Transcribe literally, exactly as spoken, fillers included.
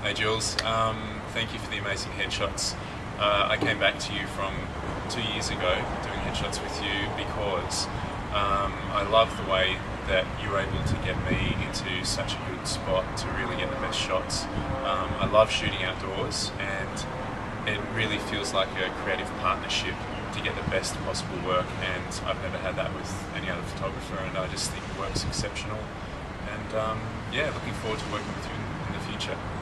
Hey Jules, um, thank you for the amazing headshots. Uh, I came back to you from two years ago doing headshots with you because um, I love the way that you were able to get me into such a good spot to really get the best shots. Um, I love shooting outdoors, and it really feels like a creative partnership to get the best possible work, and I've never had that with any other photographer, and I just think it works exceptional. And um, yeah, looking forward to working with you in, in the future.